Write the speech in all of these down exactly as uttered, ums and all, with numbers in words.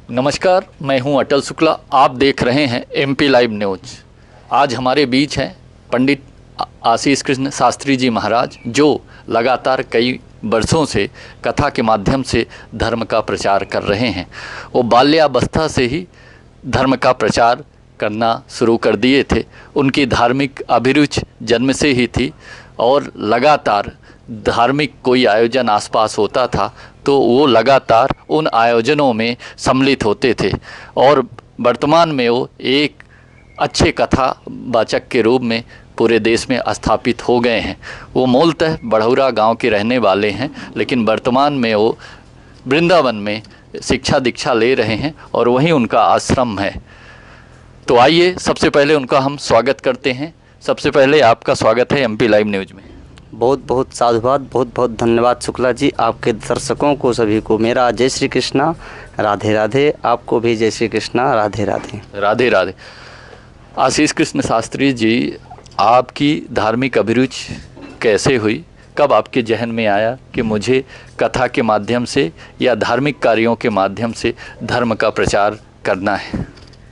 नमस्कार, मैं हूं अटल शुक्ला। आप देख रहे हैं एमपी लाइव न्यूज। आज हमारे बीच हैं पंडित आशीष कृष्ण शास्त्री जी महाराज, जो लगातार कई वर्षों से कथा के माध्यम से धर्म का प्रचार कर रहे हैं। वो बाल्यावस्था से ही धर्म का प्रचार करना शुरू कर दिए थे। उनकी धार्मिक अभिरुचि जन्म से ही थी और लगातार धार्मिक कोई आयोजन आसपास होता था तो वो लगातार उन आयोजनों में सम्मिलित होते थे और वर्तमान में वो एक अच्छे कथा वाचक के रूप में पूरे देश में स्थापित हो गए हैं। वो मूलतः बड़ौरा गांव के रहने वाले हैं, लेकिन वर्तमान में वो वृंदावन में शिक्षा दीक्षा ले रहे हैं और वहीं उनका आश्रम है। तो आइए सबसे पहले उनका हम स्वागत करते हैं। सबसे पहले आपका स्वागत है एमपी लाइव न्यूज़ में। बहुत बहुत साधुवाद, बहुत बहुत धन्यवाद शुक्ला जी। आपके दर्शकों को सभी को मेरा जय श्री कृष्णा, राधे राधे। आपको भी जय श्री कृष्णा, राधे राधे। राधे राधे। आशीष कृष्ण शास्त्री जी, आपकी धार्मिक अभिरुचि कैसे हुई? कब आपके जहन में आया कि मुझे कथा के माध्यम से या धार्मिक कार्यों के माध्यम से धर्म का प्रचार करना है?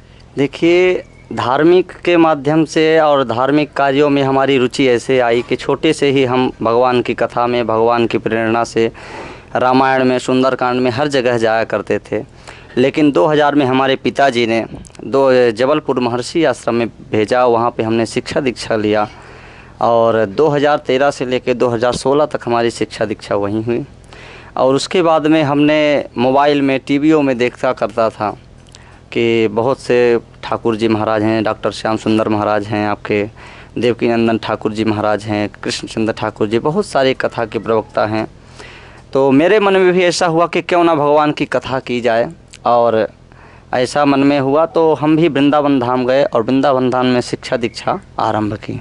देखिए, धार्मिक के माध्यम से और धार्मिक कार्यों में हमारी रुचि ऐसे आई कि छोटे से ही हम भगवान की कथा में, भगवान की प्रेरणा से रामायण में, सुंदरकांड में हर जगह जाया करते थे। लेकिन दो हज़ार में हमारे पिताजी ने दो जबलपुर महर्षि आश्रम में भेजा। वहाँ पे हमने शिक्षा दीक्षा लिया और दो हज़ार तेरह से लेकर दो हज़ार सोलह तक हमारी शिक्षा दीक्षा वहीं हुई। और उसके बाद में हमने मोबाइल में, टीवियों में देखता करता था कि बहुत से ठाकुर जी महाराज हैं, डॉक्टर श्याम सुंदर महाराज हैं, आपके देवकी नंदन ठाकुर जी महाराज हैं, कृष्णचंद्र ठाकुर जी, बहुत सारे कथा के प्रवक्ता हैं। तो मेरे मन में भी ऐसा हुआ कि क्यों ना भगवान की कथा की जाए, और ऐसा मन में हुआ तो हम भी वृंदावन धाम गए और वृंदावन धाम में शिक्षा दीक्षा आरंभ की।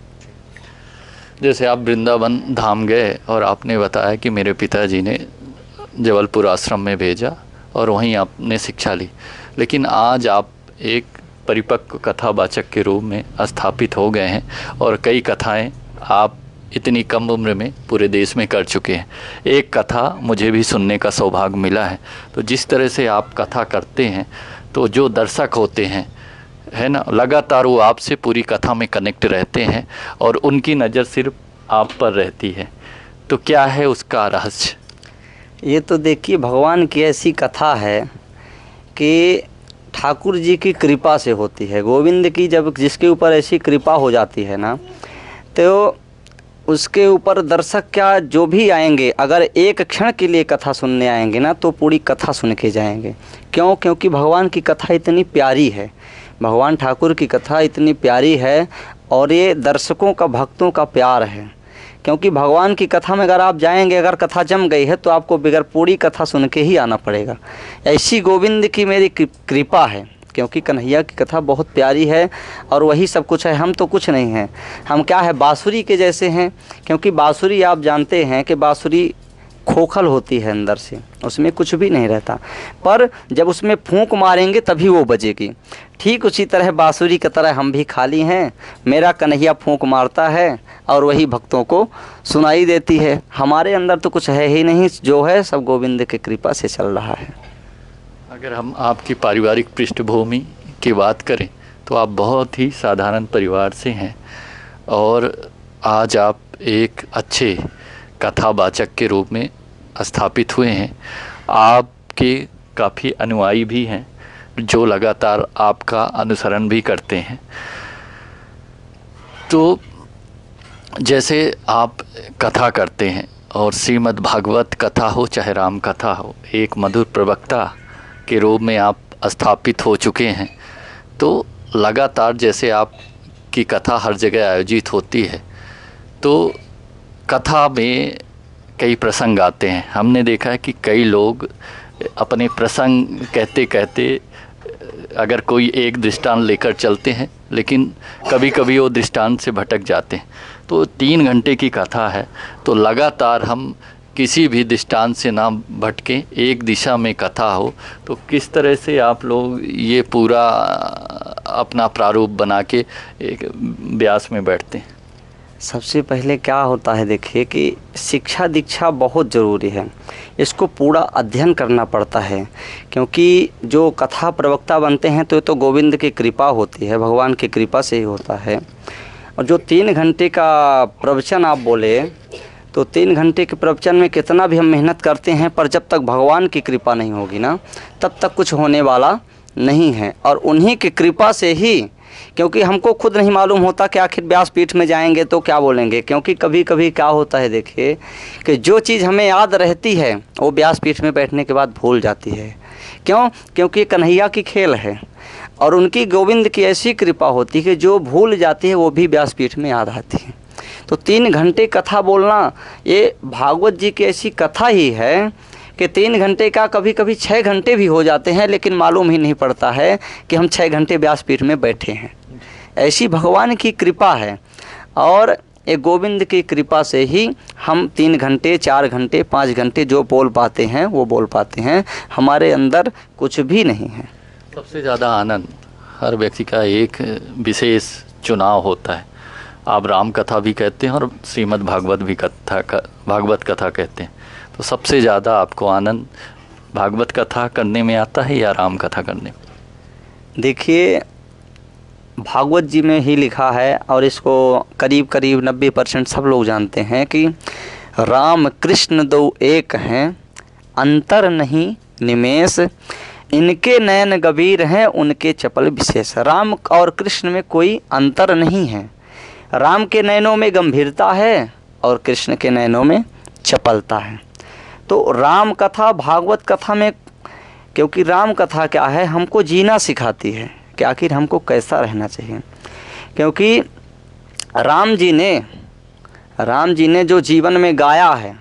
जैसे आप वृंदावन धाम गए और आपने बताया कि मेरे पिताजी ने जबलपुर आश्रम में भेजा और वहीं आपने शिक्षा ली, लेकिन आज आप एक परिपक्व कथावाचक के रूप में स्थापित हो गए हैं और कई कथाएं आप इतनी कम उम्र में पूरे देश में कर चुके हैं। एक कथा मुझे भी सुनने का सौभाग्य मिला है। तो जिस तरह से आप कथा करते हैं तो जो दर्शक होते हैं, है ना, लगातार वो आपसे पूरी कथा में कनेक्ट रहते हैं और उनकी नज़र सिर्फ आप पर रहती है। तो क्या है उसका रहस्य? ये तो देखिए, भगवान की ऐसी कथा है कि ठाकुर जी की कृपा से होती है। गोविंद की जब जिसके ऊपर ऐसी कृपा हो जाती है ना, तो उसके ऊपर दर्शक क्या, जो भी आएंगे, अगर एक क्षण के लिए कथा सुनने आएंगे ना तो पूरी कथा सुन के जाएंगे। क्यों? क्योंकि भगवान की कथा इतनी प्यारी है, भगवान ठाकुर की कथा इतनी प्यारी है और ये दर्शकों का, भक्तों का प्यार है। क्योंकि भगवान की कथा में अगर आप जाएंगे, अगर कथा जम गई है तो आपको बगैर पूरी कथा सुन के ही आना पड़ेगा। ऐसी गोविंद की मेरी कृपा है, क्योंकि कन्हैया की कथा बहुत प्यारी है और वही सब कुछ है। हम तो कुछ नहीं हैं, हम क्या है, बाँसुरी के जैसे हैं। क्योंकि बाँसुरी आप जानते हैं कि बाँसुरी खोखल होती है अंदर से, उसमें कुछ भी नहीं रहता, पर जब उसमें फूंक मारेंगे तभी वो बजेगी। ठीक उसी तरह बाँसुरी की तरह हम भी खाली हैं, मेरा कन्हैया फूंक मारता है और वही भक्तों को सुनाई देती है। हमारे अंदर तो कुछ है ही नहीं, जो है सब गोविंद की कृपा से चल रहा है। अगर हम आपकी पारिवारिक पृष्ठभूमि की बात करें तो आप बहुत ही साधारण परिवार से हैं और आज आप एक अच्छे कथावाचक के रूप में स्थापित हुए हैं। आपके काफ़ी अनुयायी भी हैं जो लगातार आपका अनुसरण भी करते हैं। तो जैसे आप कथा करते हैं और श्रीमद् भागवत कथा हो चाहे राम कथा हो, एक मधुर प्रवक्ता के रूप में आप स्थापित हो चुके हैं। तो लगातार जैसे आपकी कथा हर जगह आयोजित होती है तो कथा में कई प्रसंग आते हैं। हमने देखा है कि कई लोग अपने प्रसंग कहते कहते अगर कोई एक दृष्टांत लेकर चलते हैं, लेकिन कभी कभी वो दृष्टांत से भटक जाते हैं। तो तीन घंटे की कथा है तो लगातार हम किसी भी दृष्टांत से ना भटकें, एक दिशा में कथा हो। तो किस तरह से आप लोग ये पूरा अपना प्रारूप बना के एक व्यास में बैठते हैं? सबसे पहले क्या होता है, देखिए कि शिक्षा दीक्षा बहुत ज़रूरी है, इसको पूरा अध्ययन करना पड़ता है, क्योंकि जो कथा प्रवक्ता बनते हैं तो ये तो गोविंद की कृपा होती है, भगवान की कृपा से ही होता है। और जो तीन घंटे का प्रवचन आप बोले, तो तीन घंटे के प्रवचन में कितना भी हम मेहनत करते हैं, पर जब तक भगवान की कृपा नहीं होगी ना, तब तक कुछ होने वाला नहीं है। और उन्हीं की कृपा से ही, क्योंकि हमको खुद नहीं मालूम होता कि आखिर व्यासपीठ में जाएंगे तो क्या बोलेंगे, क्योंकि कभी कभी क्या होता है, देखिए कि जो चीज़ हमें याद रहती है वो व्यासपीठ में बैठने के बाद भूल जाती है। क्यों? क्योंकि कन्हैया की खेल है और उनकी गोविंद की ऐसी कृपा होती है कि जो भूल जाती है वो भी व्यासपीठ में याद आती है। तो तीन घंटे कथा बोलना ये भागवत जी की ऐसी कथा ही है कि तीन घंटे का कभी कभी छः घंटे भी हो जाते हैं, लेकिन मालूम ही नहीं पड़ता है कि हम छः घंटे व्यासपीठ में बैठे हैं। ऐसी भगवान की कृपा है और ये गोविंद की कृपा से ही हम तीन घंटे चार घंटे पाँच घंटे जो बोल पाते हैं वो बोल पाते हैं। हमारे अंदर कुछ भी नहीं है। सबसे ज़्यादा आनंद हर व्यक्ति का एक विशेष चुनाव होता है। आप राम कथा भी कहते हैं और श्रीमद् भागवत भी कथा भागवत कथा कहते हैं, तो सबसे ज़्यादा आपको आनंद भागवत कथा करने में आता है या राम कथा करने में? देखिए, भागवत जी में ही लिखा है और इसको करीब करीब नब्बे परसेंट सब लोग जानते हैं कि राम कृष्ण दो एक हैं, अंतर नहीं निमेष, इनके नयन गंभीर हैं, उनके चपल विशेष। राम और कृष्ण में कोई अंतर नहीं है। राम के नयनों में गंभीरता है और कृष्ण के नयनों में चपलता है। तो राम कथा भागवत कथा में, क्योंकि राम कथा क्या है, हमको जीना सिखाती है कि आखिर हमको कैसा रहना चाहिए। क्योंकि राम जी ने राम जी ने जो जीवन में गाया है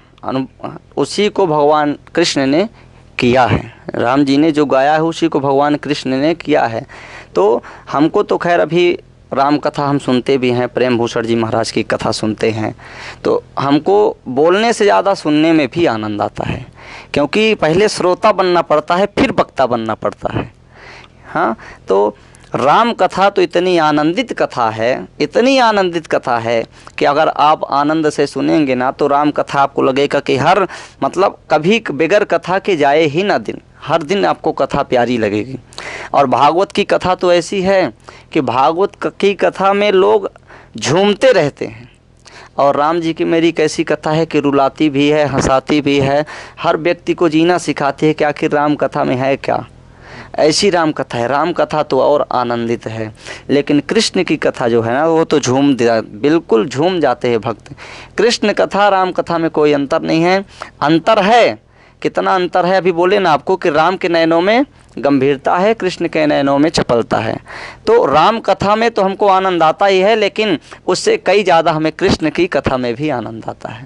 उसी को भगवान कृष्ण ने किया है। राम जी ने जो गाया है उसी को भगवान कृष्ण ने किया है। तो हमको तो खैर अभी राम कथा हम सुनते भी हैं, प्रेम भूषण जी महाराज की कथा सुनते हैं, तो हमको बोलने से ज़्यादा सुनने में भी आनंद आता है, क्योंकि पहले श्रोता बनना पड़ता है फिर वक्ता बनना पड़ता है। हाँ, तो राम कथा तो इतनी आनंदित कथा है, इतनी आनंदित कथा है कि अगर आप आनंद से सुनेंगे ना तो राम कथा आपको लगेगा कि हर मतलब कभी बगैर कथा के जाए ही ना दिन, हर दिन आपको कथा प्यारी लगेगी। और भागवत की कथा तो ऐसी है कि भागवत की कथा में लोग झूमते रहते हैं। और राम जी की मेरी कैसी कथा है कि रुलाती भी है, हंसाती भी है, हर व्यक्ति को जीना सिखाती है कि आखिर राम कथा में है क्या। ऐसी राम कथा है। राम कथा तो और आनंदित है, लेकिन कृष्ण की कथा जो है ना वो तो झूम बिल्कुल झूम जाते हैं भक्त। कृष्ण कथा राम कथा में कोई अंतर नहीं है। अंतर है, कितना अंतर है अभी बोले ना आपको कि राम के नयनों में गंभीरता है, कृष्ण के नयनों में चपलता है। तो राम कथा में तो हमको आनंद आता ही है, लेकिन उससे कई ज़्यादा हमें कृष्ण की कथा में भी आनंद आता है।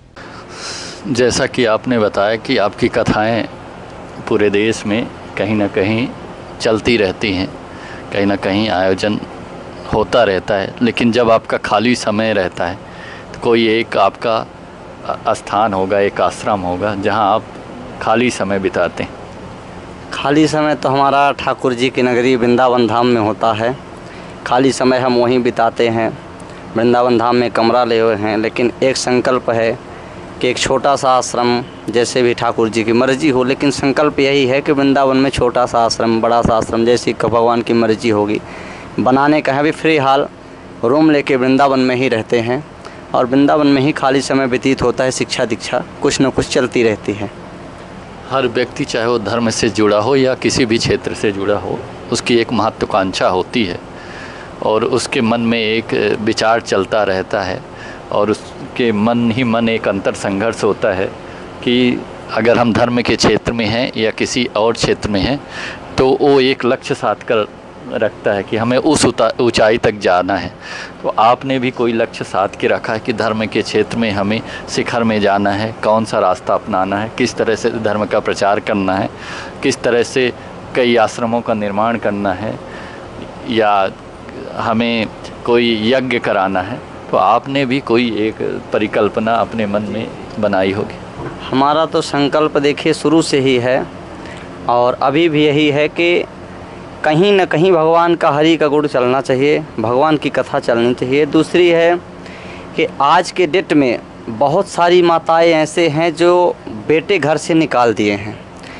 जैसा कि आपने बताया कि आपकी कथाएं पूरे देश में कहीं ना कहीं चलती रहती हैं, कहीं ना कहीं आयोजन होता रहता है, लेकिन जब आपका खाली समय रहता है तो कोई एक आपका स्थान होगा, एक आश्रम होगा जहां आप खाली समय बिताते हैं। खाली समय तो हमारा ठाकुर जी की नगरी वृंदावन धाम में होता है। खाली समय हम वहीं बिताते हैं। वृंदावन धाम में कमरा ले हुए हैं, लेकिन एक संकल्प है कि एक छोटा सा आश्रम, जैसे भी ठाकुर जी की मर्जी हो, लेकिन संकल्प यही है कि वृंदावन में छोटा सा आश्रम, बड़ा सा आश्रम, जैसी भगवान की मर्जी होगी बनाने का है। अभी फ्री हाल रूम लेके वृंदावन में ही रहते हैं और वृंदावन में ही खाली समय व्यतीत होता है। शिक्षा दीक्षा कुछ न कुछ चलती रहती है। हर व्यक्ति चाहे वो धर्म से जुड़ा हो या किसी भी क्षेत्र से जुड़ा हो, उसकी एक महत्वाकांक्षा होती है और उसके मन में एक विचार चलता रहता है और उसके मन ही मन एक अंतर संघर्ष होता है कि अगर हम धर्म के क्षेत्र में हैं या किसी और क्षेत्र में हैं तो वो एक लक्ष्य साध कर रखता है कि हमें उस ऊंचाई तक जाना है। तो आपने भी कोई लक्ष्य साध के रखा है कि धर्म के क्षेत्र में हमें शिखर में जाना है, कौन सा रास्ता अपनाना है, किस तरह से धर्म का प्रचार करना है, किस तरह से कई आश्रमों का निर्माण करना है या हमें कोई यज्ञ कराना है। तो आपने भी कोई एक परिकल्पना अपने मन में बनाई होगी। हमारा तो संकल्प देखिए शुरू से ही है और अभी भी यही है कि कहीं न कहीं भगवान का हरि का गुण चलना चाहिए, भगवान की कथा चलनी चाहिए। दूसरी है कि आज के डेट में बहुत सारी माताएं ऐसे हैं जो बेटे घर से निकाल दिए हैं।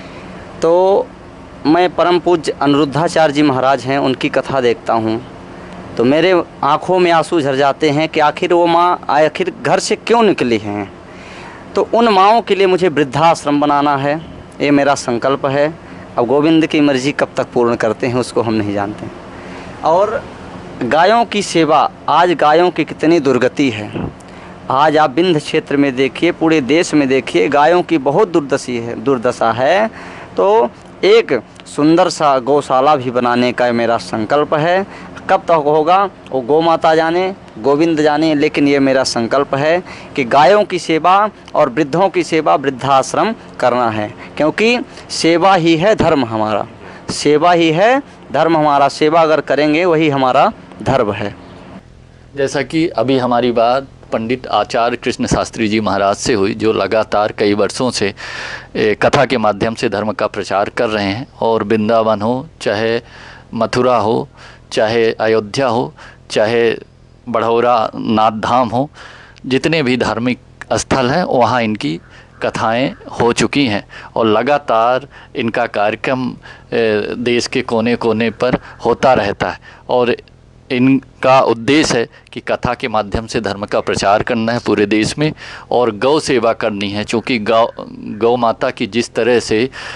तो मैं परम पूज्य अनिरुद्धाचार्य जी महाराज हैं, उनकी कथा देखता हूँ तो मेरे आँखों में आंसू झर जाते हैं कि आखिर वो माँ आखिर घर से क्यों निकली हैं। तो उन माँओं के लिए मुझे वृद्धाश्रम बनाना है, ये मेरा संकल्प है। अब गोविंद की मर्ज़ी कब तक पूर्ण करते हैं उसको हम नहीं जानते। और गायों की सेवा, आज गायों की कितनी दुर्गति है। आज आप विंध्य क्षेत्र में देखिए, पूरे देश में देखिए, गायों की बहुत दुर्दशी है दुर्दशा है। तो एक सुंदर सा गौशाला भी बनाने का मेरा संकल्प है। कब तक होगा वो गौ माता जाने, गोविंद जाने, लेकिन ये मेरा संकल्प है कि गायों की सेवा और वृद्धों की सेवा, वृद्धाश्रम करना है। क्योंकि सेवा ही है धर्म हमारा, सेवा ही है धर्म हमारा। सेवा अगर करेंगे वही हमारा धर्म है। जैसा कि अभी हमारी बात पंडित आचार्य कृष्ण शास्त्री जी महाराज से हुई, जो लगातार कई वर्षों से कथा के माध्यम से धर्म का प्रचार कर रहे हैं। और वृंदावन हो, चाहे मथुरा हो, चाहे अयोध्या हो, चाहे बढ़ौरा नाथ धाम हो, जितने भी धार्मिक स्थल हैं वहाँ इनकी कथाएं हो चुकी हैं। और लगातार इनका कार्यक्रम देश के कोने कोने पर होता रहता है। और इनका उद्देश्य है कि कथा के माध्यम से धर्म का प्रचार करना है पूरे देश में और गौ सेवा करनी है। चूँकि गौ गौ माता की जिस तरह से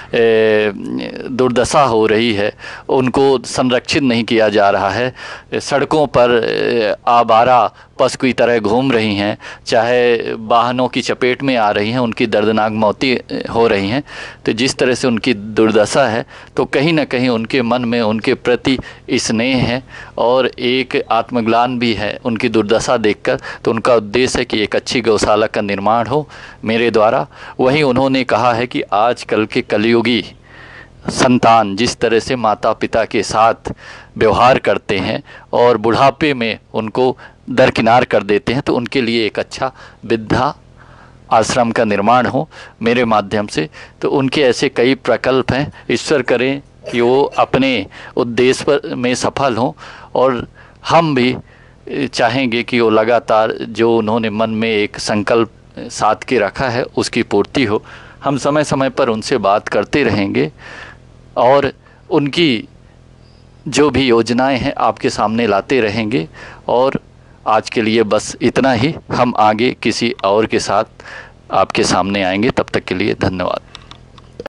दुर्दशा हो रही है, उनको संरक्षित नहीं किया जा रहा है, सड़कों पर आवारा पशु की तरह घूम रही हैं, चाहे वाहनों की चपेट में आ रही हैं, उनकी दर्दनाक मौतें हो रही हैं। तो जिस तरह से उनकी दुर्दशा है, तो कहीं ना कहीं उनके मन में उनके प्रति स्नेह है और एक आत्मग्लान भी है उनकी दुर्दशा देखकर। तो उनका उद्देश्य है कि एक अच्छी गौशाला का निर्माण हो मेरे द्वारा। वहीं उन्होंने कहा है कि आजकल के कलयुगी संतान जिस तरह से माता पिता के साथ व्यवहार करते हैं और बुढ़ापे में उनको दरकिनार कर देते हैं, तो उनके लिए एक अच्छा वृद्धा आश्रम का निर्माण हो मेरे माध्यम से। तो उनके ऐसे कई प्रकल्प हैं। ईश्वर करें कि वो अपने उद्देश्य पर में सफल हों और हम भी चाहेंगे कि वो लगातार जो उन्होंने मन में एक संकल्प साध के रखा है उसकी पूर्ति हो। हम समय समय पर उनसे बात करते रहेंगे और उनकी जो भी योजनाएं हैं आपके सामने लाते रहेंगे। और आज के लिए बस इतना ही। हम आगे किसी और के साथ आपके सामने आएंगे। तब तक के लिए धन्यवाद।